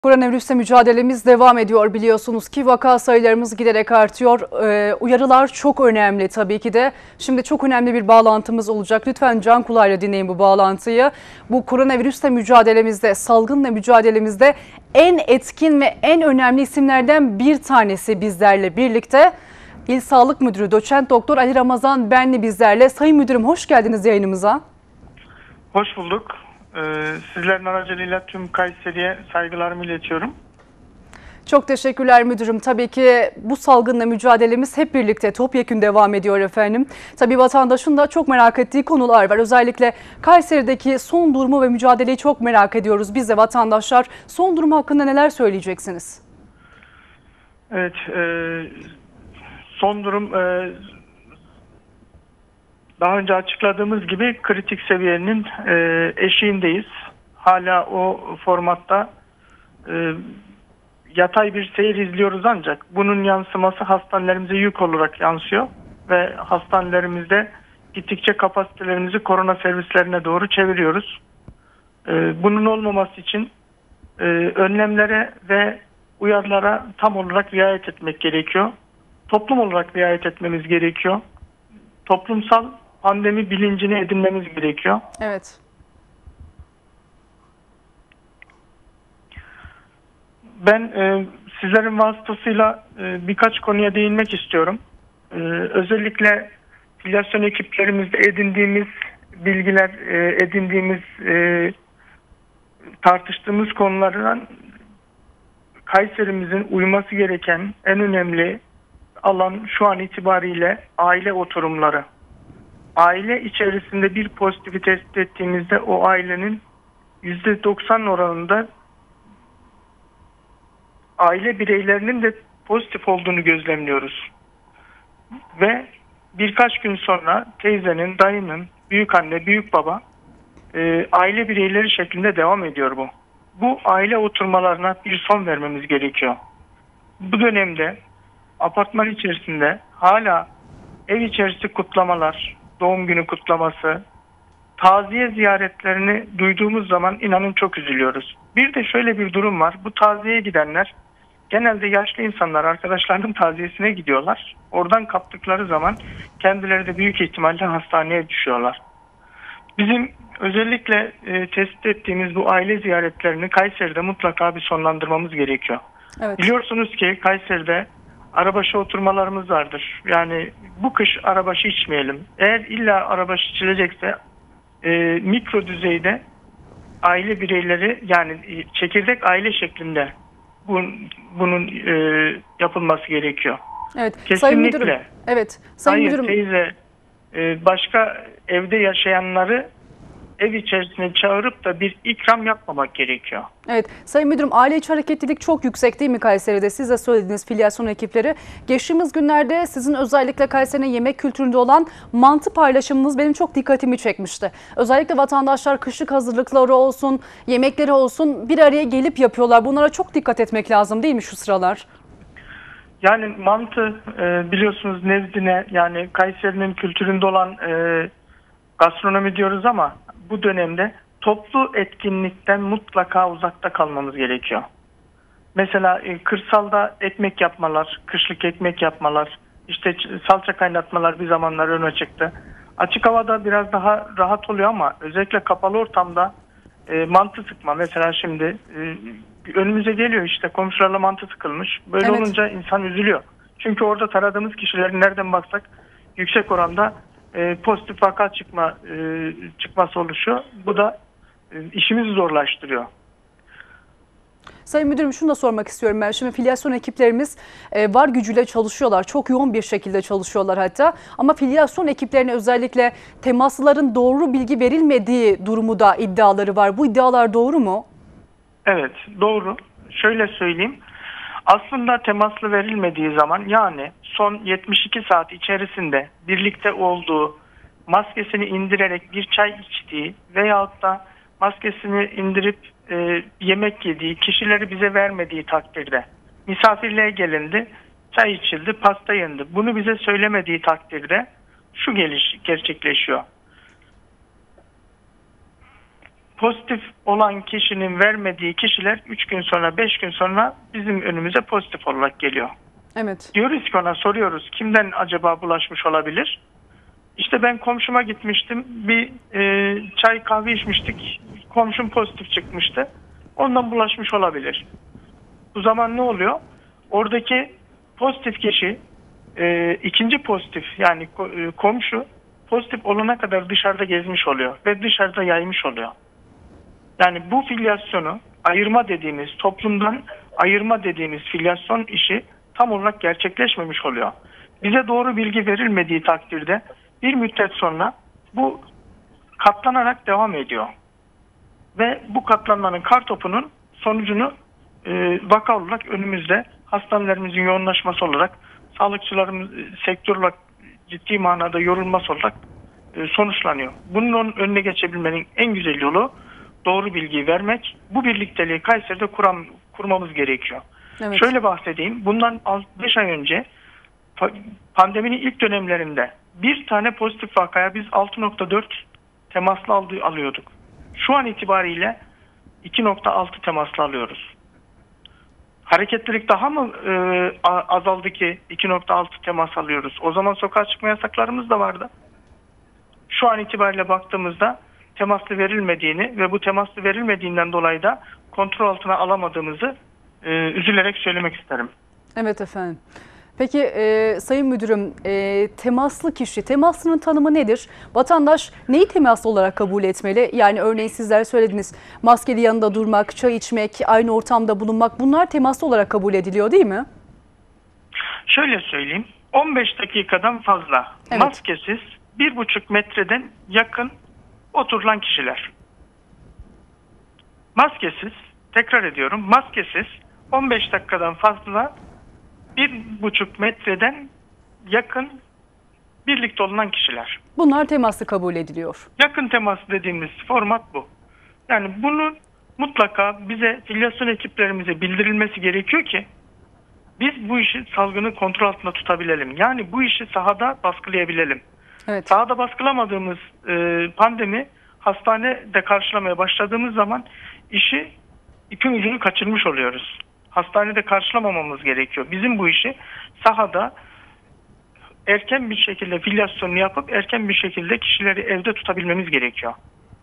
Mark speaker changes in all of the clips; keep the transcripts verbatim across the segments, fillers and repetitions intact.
Speaker 1: Koronavirüsle mücadelemiz devam ediyor, biliyorsunuz ki vaka sayılarımız giderek artıyor. Ee, uyarılar çok önemli tabii ki de. Şimdi çok önemli bir bağlantımız olacak. Lütfen can kulağıyla dinleyin bu bağlantıyı. Bu koronavirüsle mücadelemizde, salgınla mücadelemizde en etkin ve en önemli isimlerden bir tanesi bizlerle birlikte. İl Sağlık Müdürü Doçent Doktor Ali Ramazan Benli bizlerle. Sayın Müdürüm, hoş geldiniz yayınımıza.
Speaker 2: Hoş bulduk. Ee, sizlerin aracılığıyla tüm Kayseri'ye saygılarımı iletiyorum.
Speaker 1: Çok teşekkürler müdürüm. Tabii ki bu salgınla mücadelemiz hep birlikte topyekün devam ediyor efendim. Tabii vatandaşın da çok merak ettiği konular var. Özellikle Kayseri'deki son durumu ve mücadeleyi çok merak ediyoruz. Biz de vatandaşlar, son durum hakkında neler söyleyeceksiniz?
Speaker 2: Evet, e, son durum e, daha önce açıkladığımız gibi kritik seviyenin e, eşiğindeyiz. Hala o formatta e, yatay bir seyir izliyoruz, ancak bunun yansıması hastanelerimize yük olarak yansıyor ve hastanelerimizde gittikçe kapasitelerimizi korona servislerine doğru çeviriyoruz. E, bunun olmaması için e, önlemlere ve uyarılara tam olarak riayet etmek gerekiyor. Toplum olarak riayet etmemiz gerekiyor. Toplumsal pandemi bilincini edinmemiz gerekiyor.
Speaker 1: Evet.
Speaker 2: Ben e, sizlerin vasıtasıyla e, birkaç konuya değinmek istiyorum. E, özellikle filyasyon ekiplerimizde edindiğimiz bilgiler, e, edindiğimiz, e, tartıştığımız konulardan Kayserimizin uyması gereken en önemli alan şu an itibariyle aile oturumları. Aile içerisinde bir pozitifi tespit ettiğimizde o ailenin yüzde doksan oranında aile bireylerinin de pozitif olduğunu gözlemliyoruz. Ve birkaç gün sonra teyzenin, dayının, büyükanne, büyükbaba e, aile bireyleri şeklinde devam ediyor bu. Bu aile oturmalarına bir son vermemiz gerekiyor. Bu dönemde apartman içerisinde hala ev içerisi kutlamalar, doğum günü kutlaması, taziye ziyaretlerini duyduğumuz zaman inanın çok üzülüyoruz. Bir de şöyle bir durum var. Bu taziyeye gidenler genelde yaşlı insanlar, arkadaşlarının taziyesine gidiyorlar. Oradan kaptıkları zaman kendileri de büyük ihtimalle hastaneye düşüyorlar. Bizim özellikle e, tespit ettiğimiz bu aile ziyaretlerini Kayseri'de mutlaka bir sonlandırmamız gerekiyor.
Speaker 1: Evet.
Speaker 2: Biliyorsunuz ki Kayseri'de arabaşı oturmalarımız vardır. Yani bu kış arabaşı içmeyelim. Eğer illa arabaşı içilecekse e, mikro düzeyde aile bireyleri, yani e, çekirdek aile şeklinde bunun, bunun e, yapılması gerekiyor.
Speaker 1: Evet.
Speaker 2: Kesinlikle.
Speaker 1: Sayın Müdürüm. Evet. Sayın
Speaker 2: Hayır,
Speaker 1: Müdürüm.
Speaker 2: teyze e, başka evde yaşayanları ev içerisine çağırıp da bir ikram yapmamak gerekiyor.
Speaker 1: Evet, Sayın Müdürüm, aile içi hareketlilik çok yüksek değil mi Kayseri'de? Siz de söylediğiniz filyasyon ekipleri. Geçtiğimiz günlerde sizin özellikle Kayseri'nin yemek kültüründe olan mantı paylaşımınız benim çok dikkatimi çekmişti. Özellikle vatandaşlar kışlık hazırlıkları olsun, yemekleri olsun bir araya gelip yapıyorlar. Bunlara çok dikkat etmek lazım değil mi şu sıralar?
Speaker 2: Yani mantı e, biliyorsunuz nezdine, yani Kayseri'nin kültüründe olan e, gastronomi diyoruz ama bu dönemde toplu etkinlikten mutlaka uzakta kalmamız gerekiyor. Mesela e, kırsalda ekmek yapmalar, kışlık ekmek yapmalar, işte salça kaynatmalar bir zamanlar öne çıktı. Açık havada biraz daha rahat oluyor ama özellikle kapalı ortamda e, mantı sıkma. Mesela şimdi e, önümüze geliyor, işte komşularla mantı sıkılmış. Böyle
Speaker 1: Evet.
Speaker 2: olunca insan üzülüyor. Çünkü orada taradığımız kişilerin nereden baksak yüksek oranda e, pozitif vaka çıkma e, çıkması oluşuyor. Bu da e, işimizi zorlaştırıyor.
Speaker 1: Sayın Müdürüm, şunu da sormak istiyorum ben. Şimdi filyasyon ekiplerimiz e, var gücüyle çalışıyorlar. Çok yoğun bir şekilde çalışıyorlar hatta. Ama filyasyon ekiplerine özellikle temaslıların doğru bilgi verilmediği durumu da iddiaları var. Bu iddialar doğru mu?
Speaker 2: Evet, doğru. Şöyle söyleyeyim. Aslında temaslı verilmediği zaman, yani son yetmiş iki saat içerisinde birlikte olduğu, maskesini indirerek bir çay içtiği veyahut da maskesini indirip e, yemek yediği kişileri bize vermediği takdirde, misafirliğe gelindi, çay içildi, pasta yendi, bunu bize söylemediği takdirde şu geliş gerçekleşiyor. pozitif olan kişinin vermediği kişiler üç gün sonra, beş gün sonra bizim önümüze pozitif olarak geliyor.
Speaker 1: Evet.
Speaker 2: Diyoruz ki ona, soruyoruz, kimden acaba bulaşmış olabilir? İşte ben komşuma gitmiştim, bir e, çay kahve içmiştik, komşum pozitif çıkmıştı, ondan bulaşmış olabilir. Bu zaman ne oluyor? Oradaki pozitif kişi e, ikinci pozitif, yani e, komşu pozitif olana kadar dışarıda gezmiş oluyor ve dışarıda yaymış oluyor. Yani bu filyasyonu ayırma dediğimiz, toplumdan ayırma dediğimiz filyasyon işi tam olarak gerçekleşmemiş oluyor. Bize doğru bilgi verilmediği takdirde bir müddet sonra bu katlanarak devam ediyor. Ve bu katlanmanın kartopunun sonucunu e, vaka olarak önümüzde, hastanelerimizin yoğunlaşması olarak, sağlıkçılarımız sektör olarak ciddi manada yorulması olarak e, sonuçlanıyor. Bunun önüne geçebilmenin en güzel yolu doğru bilgiyi vermek. Bu birlikteliği Kayseri'de kuram, kurmamız gerekiyor.
Speaker 1: Evet.
Speaker 2: Şöyle bahsedeyim. Bundan beş ay önce pandeminin ilk dönemlerinde bir tane pozitif vakaya biz altı nokta dört temaslı alıyorduk. Şu an itibariyle iki nokta altı temaslı alıyoruz. Hareketlilik daha mı e, azaldı ki iki nokta altı temas alıyoruz? O zaman sokağa çıkma yasaklarımız da vardı. Şu an itibariyle baktığımızda temaslı verilmediğini ve bu temaslı verilmediğinden dolayı da kontrol altına alamadığımızı e, üzülerek söylemek isterim.
Speaker 1: Evet efendim. Peki e, Sayın Müdürüm, e, temaslı kişi, temaslının tanımı nedir? Vatandaş neyi temaslı olarak kabul etmeli? Yani örneğin sizler söylediniz, maskeli yanında durmak, çay içmek, aynı ortamda bulunmak, bunlar temaslı olarak kabul ediliyor değil mi?
Speaker 2: Şöyle söyleyeyim, on beş dakikadan fazla
Speaker 1: Evet.
Speaker 2: maskesiz bir buçuk metreden yakın oturulan kişiler. Maskesiz, tekrar ediyorum, maskesiz on beş dakikadan fazla bir buçuk metreden yakın birlikte olunan kişiler.
Speaker 1: Bunlar temaslı kabul ediliyor.
Speaker 2: Yakın temas dediğimiz format bu. Yani bunu mutlaka bize, filyasyon ekiplerimize bildirilmesi gerekiyor ki biz bu işi, salgını kontrol altında tutabilelim. Yani bu işi sahada baskılayabilelim.
Speaker 1: Evet.
Speaker 2: Sahada baskılamadığımız e, pandemi hastanede karşılamaya başladığımız zaman işi ipin ucunu kaçırmış oluyoruz. Hastanede karşılamamamız gerekiyor. Bizim bu işi sahada erken bir şekilde filyasyonunu yapıp erken bir şekilde kişileri evde tutabilmemiz gerekiyor.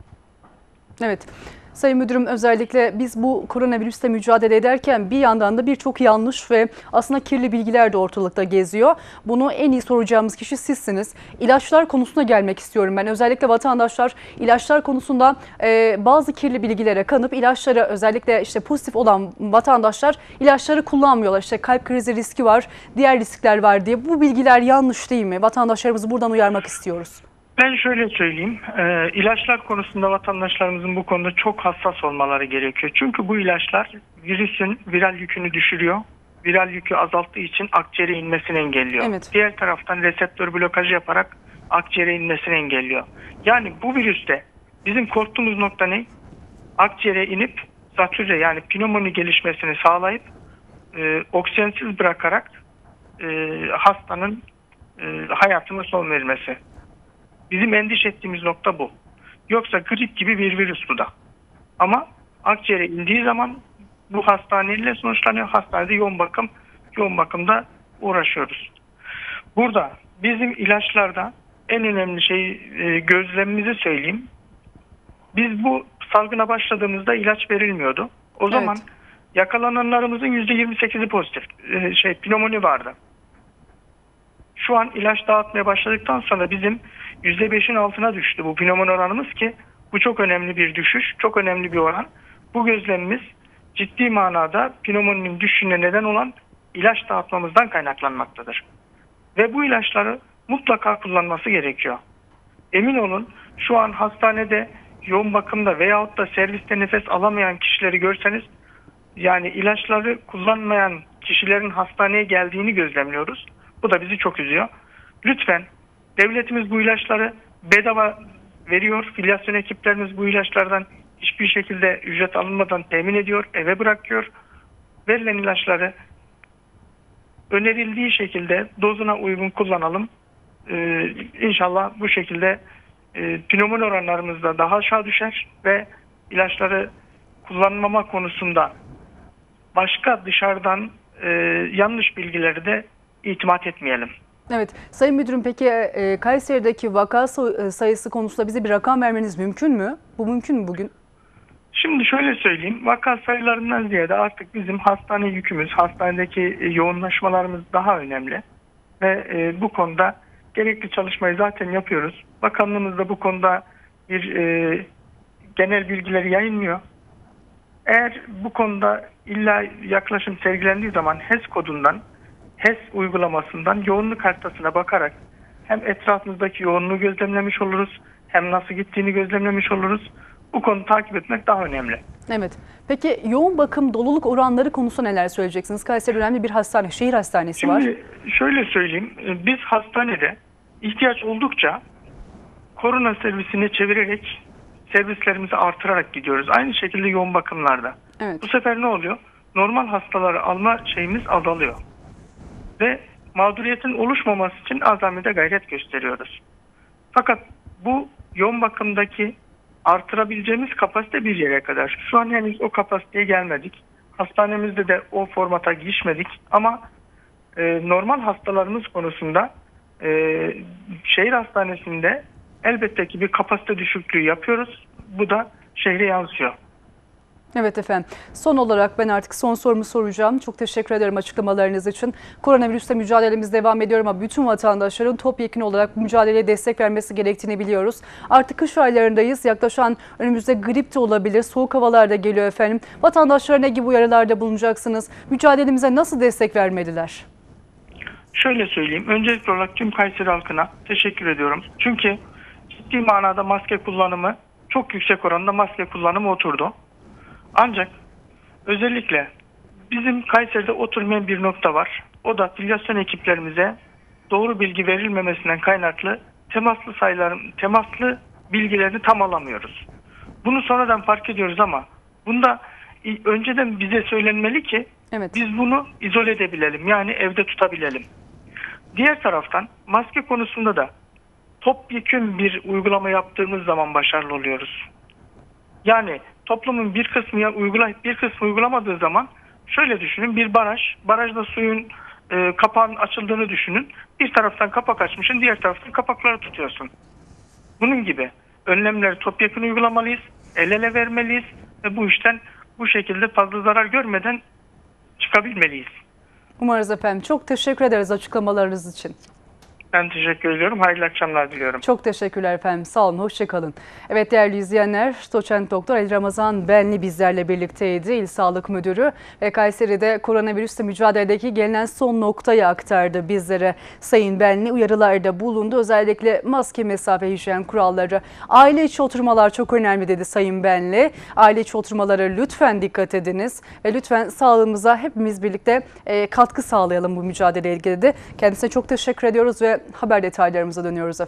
Speaker 1: Evet. Sayın Müdürüm, özellikle biz bu koronavirüsle mücadele ederken bir yandan da birçok yanlış ve aslında kirli bilgiler de ortalıkta geziyor. Bunu en iyi soracağımız kişi sizsiniz. İlaçlar konusuna gelmek istiyorum ben. Özellikle vatandaşlar ilaçlar konusunda e, bazı kirli bilgilere kanıp ilaçlara, özellikle işte pozitif olan vatandaşlar ilaçları kullanmıyorlar. İşte kalp krizi riski var, diğer riskler var diye. Bu bilgiler yanlış değil mi? Vatandaşlarımızı buradan uyarmak istiyoruz.
Speaker 2: Ben şöyle söyleyeyim, e, ilaçlar konusunda vatandaşlarımızın bu konuda çok hassas olmaları gerekiyor. Çünkü bu ilaçlar virüsün viral yükünü düşürüyor. Viral yükü azalttığı için akciğere inmesini engelliyor.
Speaker 1: Evet.
Speaker 2: Diğer taraftan reseptör blokajı yaparak akciğere inmesini engelliyor. Yani bu virüste bizim korktuğumuz nokta ne? Akciğere inip zatürre, yani pnömoni gelişmesini sağlayıp e, oksijensiz bırakarak e, hastanın e, hayatına son vermesi. Bizim endişe ettiğimiz nokta bu. Yoksa grip gibi bir virüs bu da. Ama akciğere indiği zaman bu hastaneyle sonuçlanıyor. Hastanede yoğun bakım, yoğun bakımda uğraşıyoruz. Burada bizim ilaçlarda en önemli şey, e, gözlemimizi söyleyeyim. Biz bu salgına başladığımızda ilaç verilmiyordu. O zaman
Speaker 1: Evet.
Speaker 2: yakalananlarımızın yüzde yirmi sekizi pozitif e, şey pnömoni vardı. Şu an ilaç dağıtmaya başladıktan sonra bizim yüzde beşin altına düştü bu pnömoni oranımız ki bu çok önemli bir düşüş, çok önemli bir oran. Bu gözlemimiz ciddi manada pnömoninin düşüşüne neden olan ilaç dağıtmamızdan kaynaklanmaktadır. Ve bu ilaçları mutlaka kullanması gerekiyor. Emin olun, şu an hastanede, yoğun bakımda veyahut da serviste nefes alamayan kişileri görseniz, yani ilaçları kullanmayan kişilerin hastaneye geldiğini gözlemliyoruz. Bu da bizi çok üzüyor. Lütfen, devletimiz bu ilaçları bedava veriyor. Filyasyon ekiplerimiz bu ilaçlardan hiçbir şekilde ücret alınmadan temin ediyor, eve bırakıyor. Verilen ilaçları önerildiği şekilde dozuna uygun kullanalım. Ee, İnşallah bu şekilde e, pnömoni oranlarımız da daha aşağı düşer ve ilaçları kullanmama konusunda başka dışarıdan e, yanlış bilgileri de itimat etmeyelim.
Speaker 1: Evet, Sayın Müdürüm, peki e, Kayseri'deki vaka sayısı konusunda bize bir rakam vermeniz mümkün mü? Bu mümkün mü bugün?
Speaker 2: Şimdi şöyle söyleyeyim, vaka sayılarından ziyade artık bizim hastane yükümüz, hastanedeki yoğunlaşmalarımız daha önemli. Ve e, bu konuda gerekli çalışmayı zaten yapıyoruz. Bakanlığımız da bu konuda bir e, genel bilgileri yayınlıyor. Eğer bu konuda illa yaklaşım sergilendiği zaman H E S kodundan, H E S uygulamasından yoğunluk haritasına bakarak hem etrafımızdaki yoğunluğu gözlemlemiş oluruz, hem nasıl gittiğini gözlemlemiş oluruz. Bu konuyu takip etmek daha önemli.
Speaker 1: Evet. Peki yoğun bakım doluluk oranları konusunda neler söyleyeceksiniz? Kayseri önemli bir hastane, şehir hastanesi
Speaker 2: Şimdi
Speaker 1: var.
Speaker 2: Şimdi şöyle söyleyeyim, biz hastanede ihtiyaç oldukça korona servisine çevirerek servislerimizi artırarak gidiyoruz. Aynı şekilde yoğun bakımlarda.
Speaker 1: Evet.
Speaker 2: Bu sefer ne oluyor? Normal hastaları alma şeyimiz azalıyor. Ve mağduriyetin oluşmaması için azamide gayret gösteriyoruz. Fakat bu yoğun bakımdaki artırabileceğimiz kapasite bir yere kadar. Şu an henüz o kapasiteye gelmedik. Hastanemizde de o formata geçmedik. Ama e, normal hastalarımız konusunda e, şehir hastanesinde elbette ki bir kapasite düşüklüğü yapıyoruz. Bu da şehre yansıyor.
Speaker 1: Evet efendim. Son olarak ben artık son sorumu soracağım. Çok teşekkür ederim açıklamalarınız için. Koronavirüsle mücadelemiz devam ediyor ama bütün vatandaşların topyekun olarak bu mücadeleye destek vermesi gerektiğini biliyoruz. Artık kış aylarındayız. Yaklaşan önümüzde grip de olabilir. Soğuk havalar da geliyor efendim. Vatandaşlara ne gibi uyarılarda bulunacaksınız? Mücadelemize nasıl destek vermeliler?
Speaker 2: Şöyle söyleyeyim. Öncelikli olarak tüm Kayseri halkına teşekkür ediyorum. Çünkü ciddi manada maske kullanımı, çok yüksek oranda maske kullanımı oturdu. Ancak özellikle bizim Kayseri'de oturmayan bir nokta var. O da filyasyon ekiplerimize doğru bilgi verilmemesinden kaynaklı temaslı sayıların, temaslı bilgilerini tam alamıyoruz. Bunu sonradan fark ediyoruz ama bunda önceden bize söylenmeli ki
Speaker 1: evet,
Speaker 2: biz bunu izole edebilelim. Yani evde tutabilelim. Diğer taraftan maske konusunda da topyekün bir uygulama yaptığımız zaman başarılı oluyoruz. Yani toplumun bir kısmı uygulayıp bir kısmı uygulamadığı zaman şöyle düşünün, bir baraj, barajda suyun e, kapağının açıldığını düşünün. Bir taraftan kapak açmışsın, diğer taraftan kapakları tutuyorsun. Bunun gibi önlemleri topyekun uygulamalıyız, el ele vermeliyiz ve bu işten bu şekilde fazla zarar görmeden çıkabilmeliyiz.
Speaker 1: Umarız efendim. Çok teşekkür ederiz açıklamalarınız için.
Speaker 2: Ben teşekkür ediyorum. Hayırlı akşamlar diliyorum.
Speaker 1: Çok teşekkürler efendim. Sağ olun. Hoşçakalın. Evet değerli izleyenler, Doçent Doktor Ali Ramazan Benli bizlerle birlikteydi. İl Sağlık Müdürü ve Kayseri'de koronavirüsle mücadeledeki gelinen son noktayı aktardı bizlere. Sayın Benli uyarılarda bulundu. Özellikle maske, mesafe, hijyen kuralları, aile içi oturmalar çok önemli dedi Sayın Benli. Aile içi oturmalara lütfen dikkat ediniz ve lütfen sağlığımıza hepimiz birlikte katkı sağlayalım bu mücadeleyle ilgili de. Kendisine çok teşekkür ediyoruz ve haber detaylarımıza dönüyoruz efendim.